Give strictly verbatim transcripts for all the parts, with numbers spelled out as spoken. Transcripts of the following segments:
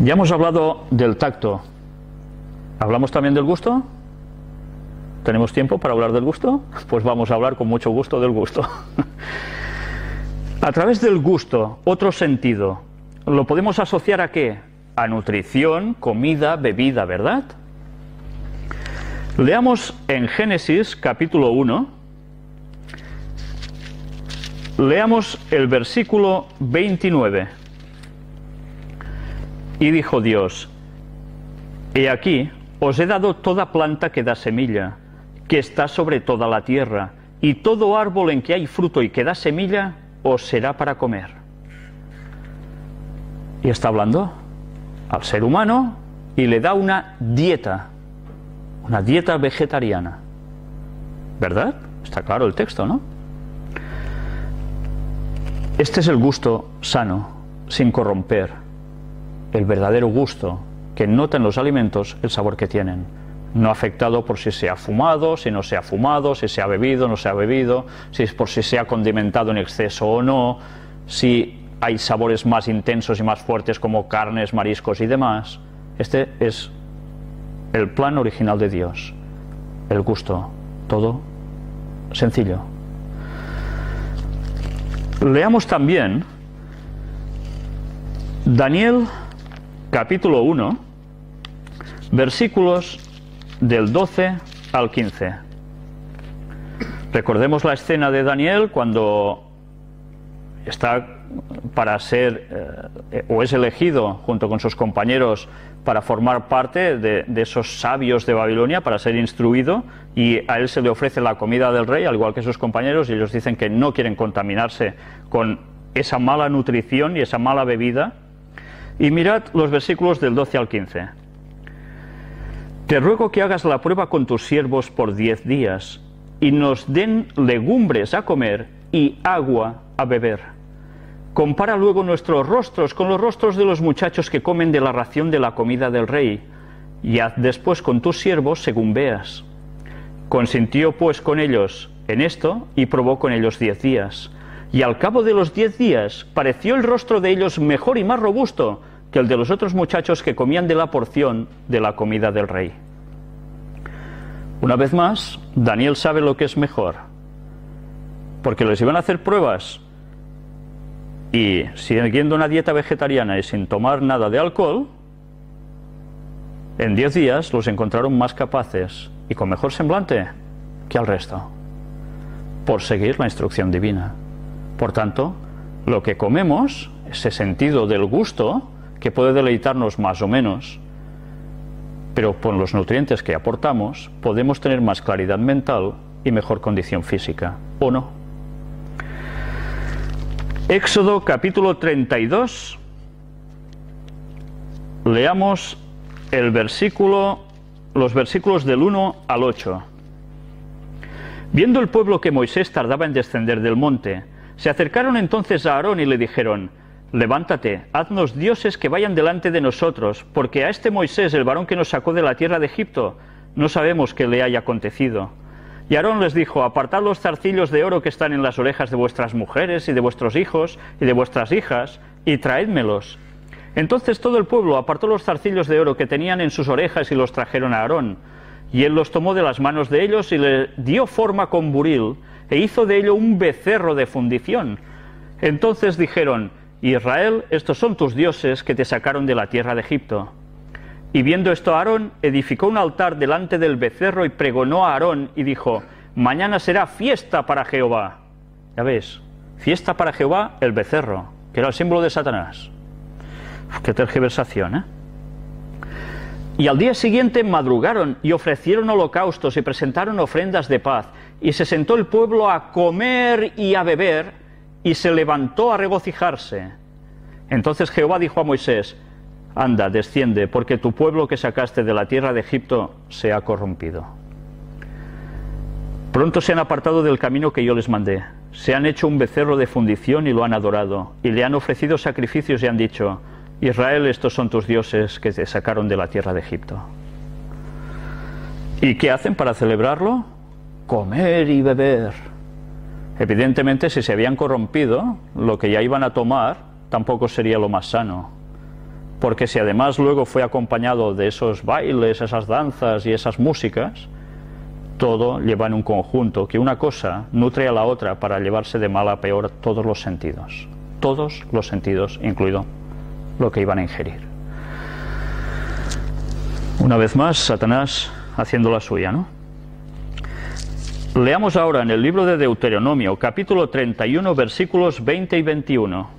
Ya hemos hablado del tacto. ¿Hablamos también del gusto? ¿Tenemos tiempo para hablar del gusto? Pues vamos a hablar con mucho gusto del gusto. A través del gusto, otro sentido, ¿lo podemos asociar a qué? A nutrición, comida, bebida, ¿verdad? Leamos en Génesis capítulo uno, leamos el versículo veintinueve. Y dijo Dios: He aquí, os he dado toda planta que da semilla, que está sobre toda la tierra, y todo árbol en que hay fruto y que da semilla, os será para comer. Y está hablando al ser humano y le da una dieta, una dieta vegetariana, ¿verdad? Está claro el texto, ¿no? Este es el gusto sano, sin corromper, el verdadero gusto que nota en los alimentos el sabor que tienen, no afectado por si se ha fumado, si no se ha fumado, si se ha bebido, no se ha bebido, si es por si se ha condimentado en exceso o no, si hay sabores más intensos y más fuertes como carnes, mariscos y demás. Este es el plan original de Dios, el gusto, todo sencillo. Leamos también Daniel capítulo uno, versículos del doce al quince. Recordemos la escena de Daniel cuando está para ser eh, o es elegido junto con sus compañeros para formar parte de, de esos sabios de Babilonia, para ser instruido, y a él se le ofrece la comida del rey al igual que sus compañeros, y ellos dicen que no quieren contaminarse con esa mala nutrición y esa mala bebida. Y mirad los versículos del doce al quince. Te ruego que hagas la prueba con tus siervos por diez días, y nos den legumbres a comer y agua a beber. Compara luego nuestros rostros con los rostros de los muchachos que comen de la ración de la comida del rey, y haz después con tus siervos según veas. Consintió pues con ellos en esto, y probó con ellos diez días. Y al cabo de los diez días pareció el rostro de ellos mejor y más robusto que el de los otros muchachos que comían de la porción de la comida del rey. Una vez más, Daniel sabe lo que es mejor, porque les iban a hacer pruebas, y siguiendo una dieta vegetariana y sin tomar nada de alcohol, en diez días los encontraron más capaces y con mejor semblante que al resto, por seguir la instrucción divina. Por tanto, lo que comemos, ese sentido del gusto, que puede deleitarnos más o menos, pero con los nutrientes que aportamos, podemos tener más claridad mental y mejor condición física, ¿o no? Éxodo capítulo treinta y dos, leamos el versículo, los versículos del uno al ocho. Viendo el pueblo que Moisés tardaba en descender del monte, se acercaron entonces a Aarón y le dijeron: Levántate, haznos dioses que vayan delante de nosotros, porque a este Moisés, el varón que nos sacó de la tierra de Egipto, no sabemos qué le haya acontecido. Y Aarón les dijo: Apartad los zarcillos de oro que están en las orejas de vuestras mujeres y de vuestros hijos y de vuestras hijas, y traédmelos. Entonces todo el pueblo apartó los zarcillos de oro que tenían en sus orejas y los trajeron a Aarón. Y él los tomó de las manos de ellos y le dio forma con buril, e hizo de ello un becerro de fundición. Entonces dijeron: Israel, estos son tus dioses que te sacaron de la tierra de Egipto. Y viendo esto Aarón, edificó un altar delante del becerro y pregonó a Aarón y dijo: Mañana será fiesta para Jehová. Ya ves, fiesta para Jehová el becerro, que era el símbolo de Satanás. Uf, qué tergiversación, ¿eh? Y al día siguiente madrugaron y ofrecieron holocaustos y presentaron ofrendas de paz. Y se sentó el pueblo a comer y a beber, y se levantó a regocijarse. Entonces Jehová dijo a Moisés: Anda, desciende, porque tu pueblo que sacaste de la tierra de Egipto se ha corrompido. Pronto se han apartado del camino que yo les mandé. Se han hecho un becerro de fundición y lo han adorado, y le han ofrecido sacrificios y han dicho: Israel, estos son tus dioses que te sacaron de la tierra de Egipto. ¿Y qué hacen para celebrarlo? Comer y beber. Evidentemente, si se habían corrompido, lo que ya iban a tomar tampoco sería lo más sano. porque si además luego fue acompañado de esos bailes, esas danzas y esas músicas, todo lleva en un conjunto, que una cosa nutre a la otra para llevarse de mal a peor todos los sentidos, todos los sentidos, incluido lo que iban a ingerir. Una vez más, Satanás haciendo la suya, ¿no? Leamos ahora en el libro de Deuteronomio, capítulo treinta y uno, versículos veinte y veintiuno.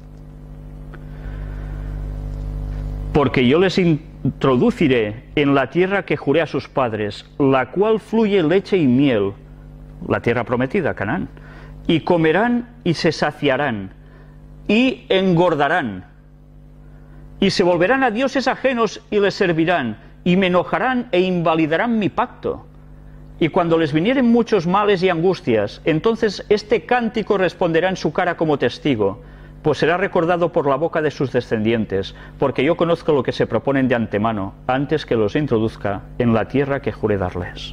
Porque yo les introduciré en la tierra que juré a sus padres, la cual fluye leche y miel, la tierra prometida, Canaán, y comerán y se saciarán, y engordarán, y se volverán a dioses ajenos y les servirán, y me enojarán e invalidarán mi pacto. Y cuando les vinieren muchos males y angustias, entonces este cántico responderá en su cara como testigo, pues será recordado por la boca de sus descendientes, porque yo conozco lo que se proponen de antemano, antes que los introduzca en la tierra que juré darles.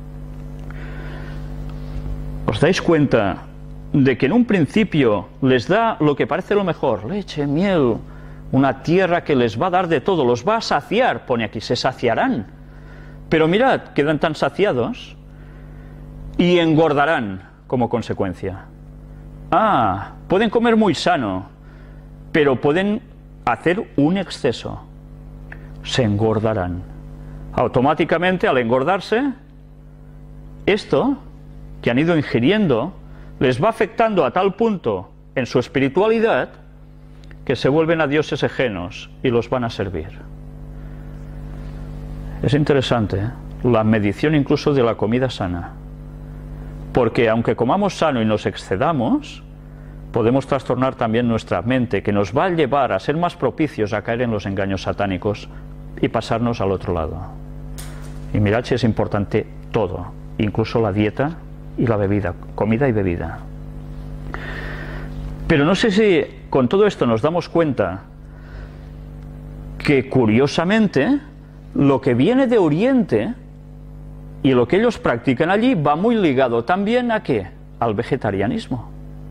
¿Os dais cuenta de que en un principio les da lo que parece lo mejor? Leche, miel, una tierra que les va a dar de todo, los va a saciar, pone aquí, se saciarán. Pero mirad, quedan tan saciados y engordarán como consecuencia. Ah, pueden comer muy sano, pero pueden hacer un exceso. Se engordarán. Automáticamente, al engordarse, esto que han ido ingiriendo les va afectando a tal punto en su espiritualidad que se vuelven a dioses ajenos y los van a servir. Es interesante, ¿eh? La medición incluso de la comida sana. Porque aunque comamos sano y nos excedamos, podemos trastornar también nuestra mente, que nos va a llevar a ser más propicios a caer en los engaños satánicos y pasarnos al otro lado. Y mirad si es importante todo, incluso la dieta y la bebida, comida y bebida. Pero no sé si con todo esto nos damos cuenta que curiosamente lo que viene de Oriente y lo que ellos practican allí va muy ligado también a ¿qué? Al vegetarianismo.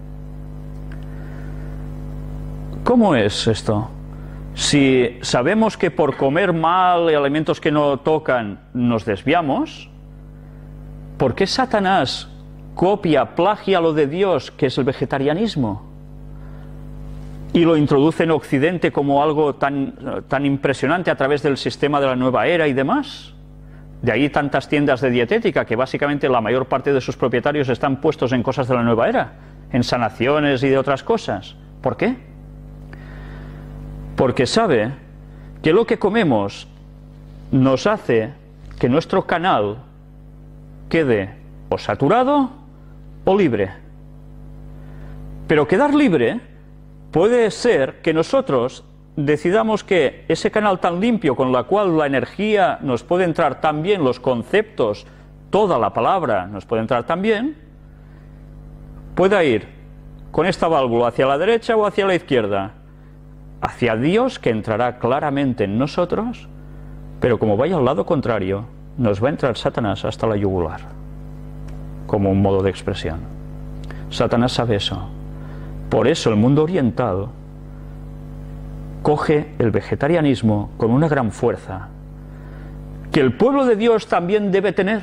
¿Cómo es esto? Si sabemos que por comer mal y alimentos que no tocan nos desviamos, ¿por qué Satanás copia, plagia lo de Dios, que es el vegetarianismo, y lo introduce en Occidente como algo tan, tan impresionante a través del sistema de la nueva era y demás? De ahí tantas tiendas de dietética, que básicamente la mayor parte de sus propietarios están puestos en cosas de la nueva era, en sanaciones y de otras cosas. ¿Por qué? Porque sabe que lo que comemos nos hace que nuestro canal quede o saturado o libre. Pero quedar libre puede ser que nosotros decidamos que ese canal tan limpio con la cual la energía nos puede entrar tan bien, los conceptos, toda la palabra nos puede entrar tan bien, pueda ir con esta válvula hacia la derecha o hacia la izquierda, hacia Dios, que entrará claramente en nosotros, pero como vaya al lado contrario, nos va a entrar Satanás hasta la yugular, como un modo de expresión. Satanás sabe eso. Por eso el mundo oriental coge el vegetarianismo con una gran fuerza, que el pueblo de Dios también debe tener.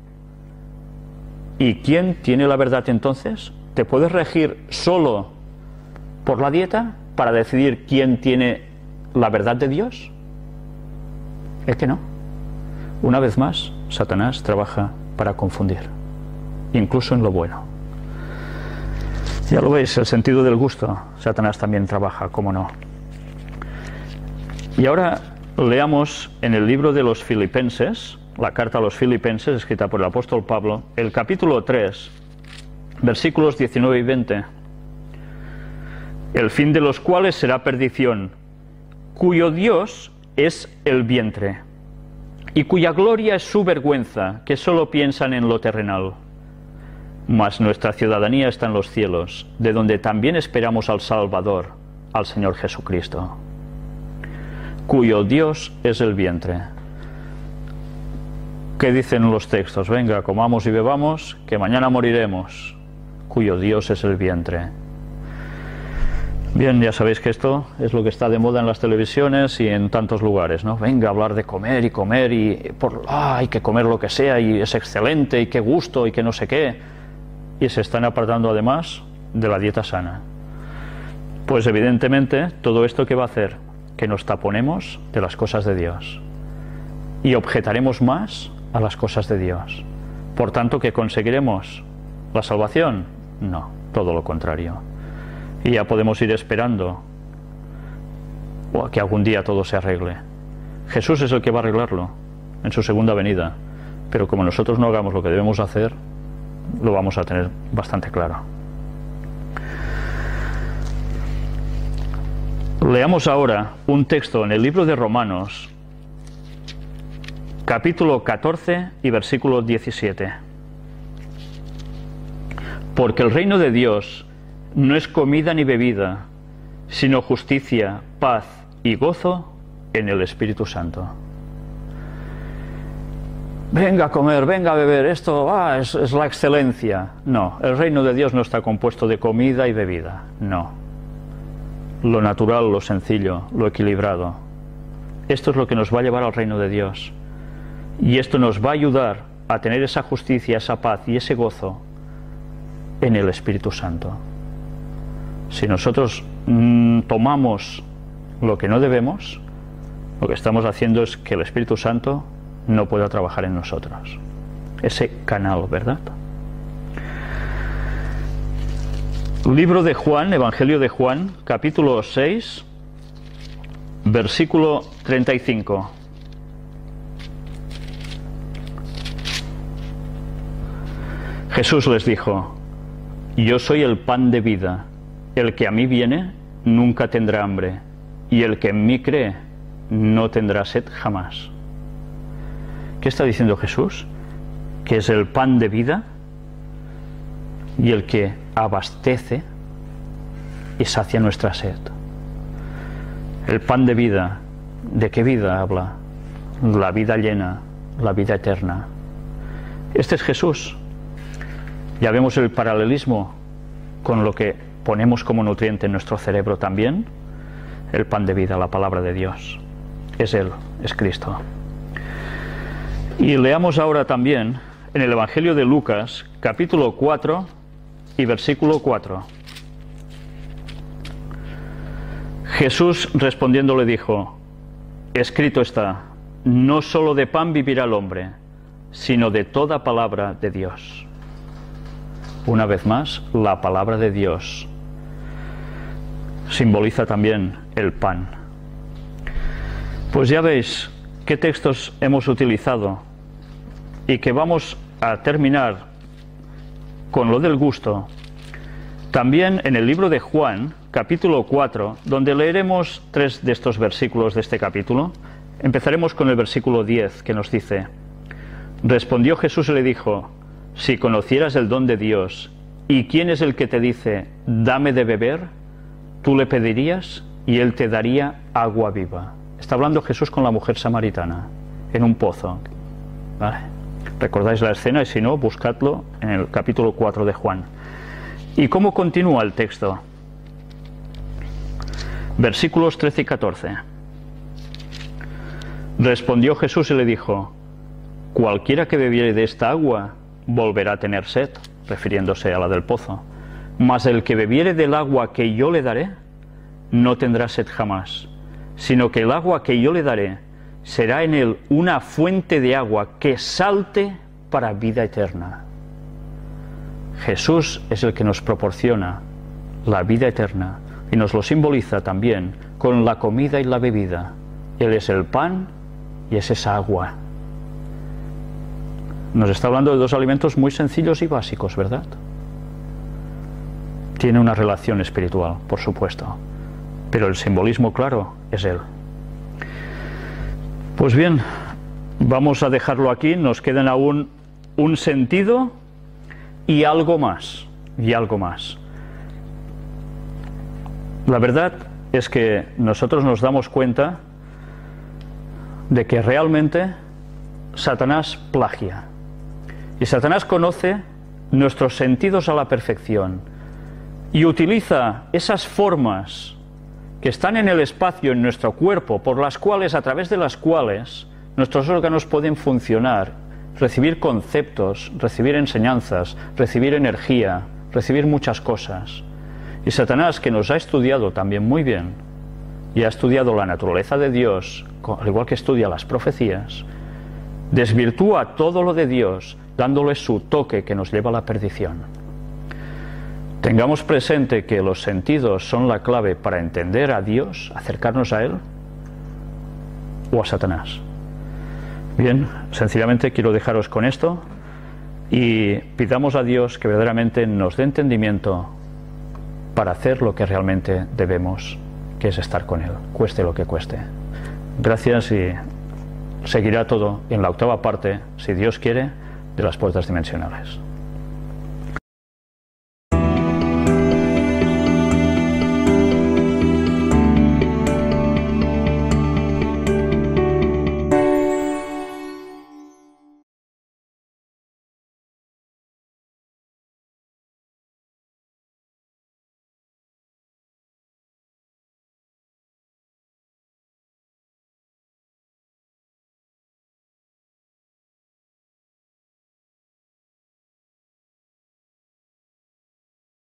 ¿Y quién tiene la verdad entonces? ¿Te puedes regir solo por la dieta para decidir quién tiene la verdad de Dios? Es que no. Una vez más, Satanás trabaja para confundir, incluso en lo bueno. Ya lo veis, el sentido del gusto, Satanás también trabaja, cómo no. Y ahora leamos en el libro de los Filipenses, la carta a los Filipenses, escrita por el apóstol Pablo, el capítulo tres, versículos diecinueve y veinte. El fin de los cuales será perdición, cuyo Dios es el vientre, y cuya gloria es su vergüenza, que solo piensan en lo terrenal. Mas nuestra ciudadanía está en los cielos, de donde también esperamos al Salvador, al Señor Jesucristo, cuyo Dios es el vientre. ¿Qué dicen los textos? Venga, comamos y bebamos, que mañana moriremos, cuyo Dios es el vientre. Bien, ya sabéis que esto es lo que está de moda en las televisiones y en tantos lugares, ¿no? Venga, a hablar de comer y comer y por, ah, hay que comer lo que sea y es excelente y qué gusto y qué no sé qué. Y se están apartando además de la dieta sana. Pues evidentemente todo esto ¿qué va a hacer? Que nos taponemos de las cosas de Dios y objetaremos más a las cosas de Dios. Por tanto, ¿que conseguiremos la salvación? No, todo lo contrario. Y ya podemos ir esperando o que algún día todo se arregle. Jesús es el que va a arreglarlo en su segunda venida, pero como nosotros no hagamos lo que debemos hacer, lo vamos a tener bastante claro. Leamos ahora un texto en el libro de Romanos, capítulo catorce y versículo diecisiete. Porque el reino de Dios no es comida ni bebida, sino justicia, paz y gozo en el Espíritu Santo. Venga a comer, venga a beber, esto ah, es, es la excelencia. No, el reino de Dios no está compuesto de comida y bebida, no. Lo natural, lo sencillo, lo equilibrado. Esto es lo que nos va a llevar al reino de Dios. Y esto nos va a ayudar a tener esa justicia, esa paz y ese gozo en el Espíritu Santo. Si nosotros mmm, tomamos lo que no debemos, lo que estamos haciendo es que el Espíritu Santo no pueda trabajar en nosotros. Ese canal, ¿verdad? Libro de Juan, Evangelio de Juan, capítulo seis, versículo treinta y cinco. Jesús les dijo: Yo soy el pan de vida. El que a mí viene nunca tendrá hambre, y el que en mí cree no tendrá sed jamás. ¿Qué está diciendo Jesús? Que es el pan de vida y el que abastece y sacia nuestra sed. El pan de vida, ¿de qué vida habla? La vida llena, la vida eterna. Este es Jesús. Ya vemos el paralelismo con lo que ponemos como nutriente en nuestro cerebro también. El pan de vida, la palabra de Dios, es Él, es Cristo. Y leamos ahora también en el Evangelio de Lucas, capítulo cuatro y versículo cuatro. Jesús respondiendo le dijo: Escrito está, no solo de pan vivirá el hombre, sino de toda palabra de Dios. Una vez más, la palabra de Dios simboliza también el pan. Pues ya veis qué textos hemos utilizado y que vamos a terminar con lo del gusto. También en el libro de Juan, capítulo cuatro, donde leeremos tres de estos versículos de este capítulo. Empezaremos con el versículo diez, que nos dice: Respondió Jesús y le dijo: Si conocieras el don de Dios, ¿y quién es el que te dice, dame de beber? Tú le pedirías y él te daría agua viva. Está hablando Jesús con la mujer samaritana, en un pozo. ¿Vale? Recordáis la escena y si no, buscadlo en el capítulo cuatro de Juan. ¿Y cómo continúa el texto? Versículos trece y catorce. Respondió Jesús y le dijo: Cualquiera que bebiere de esta agua volverá a tener sed, refiriéndose a la del pozo. Mas el que bebiere del agua que yo le daré, no tendrá sed jamás, sino que el agua que yo le daré será en él una fuente de agua que salte para vida eterna. Jesús es el que nos proporciona la vida eterna y nos lo simboliza también con la comida y la bebida. Él es el pan y es esa agua. Nos está hablando de dos alimentos muy sencillos y básicos, ¿verdad? Tiene una relación espiritual, por supuesto, pero el simbolismo claro es Él. Pues bien, vamos a dejarlo aquí. Nos quedan aún un sentido y algo más, y algo más. La verdad es que nosotros nos damos cuenta de que realmente Satanás plagia. Y Satanás conoce nuestros sentidos a la perfección. y utiliza esas formas que están en el espacio, en nuestro cuerpo, por las cuales, a través de las cuales nuestros órganos pueden funcionar, recibir conceptos, recibir enseñanzas, recibir energía, recibir muchas cosas. Y Satanás, que nos ha estudiado también muy bien, y ha estudiado la naturaleza de Dios, al igual que estudia las profecías, desvirtúa todo lo de Dios, dándole su toque que nos lleva a la perdición. Tengamos presente que los sentidos son la clave para entender a Dios, acercarnos a Él, o a Satanás. Bien, sencillamente quiero dejaros con esto y pidamos a Dios que verdaderamente nos dé entendimiento para hacer lo que realmente debemos, que es estar con Él, cueste lo que cueste. Gracias, y seguirá todo en la octava parte, si Dios quiere, de las puertas dimensionales.